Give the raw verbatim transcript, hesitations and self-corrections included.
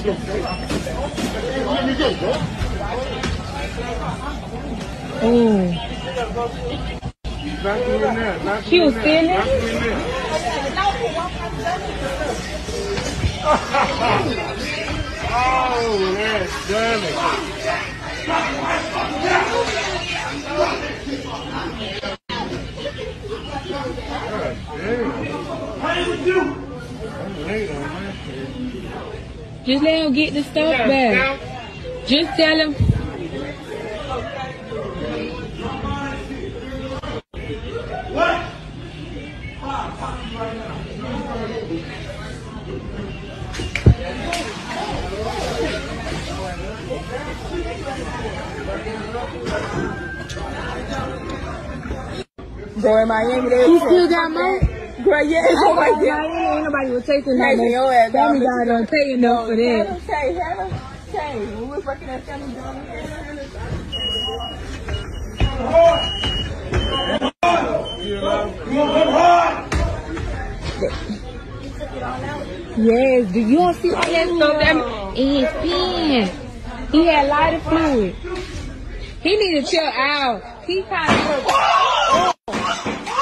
Oh. She was stealing? Oh, that's dirty. Just let him get the stuff back. Just tell him. What? Bro, in Miami, they You still got more? Bro, yeah, it's I like got Miami, ain't nobody was taking that. Hey, your ass, Family dog. Guy don't pay enough for that. Have him say, have him say. When we was working at Family Guy, Yes, do you don't see all that stuff that in his pen? He had lighter fluid. He need to chill out. He kind of.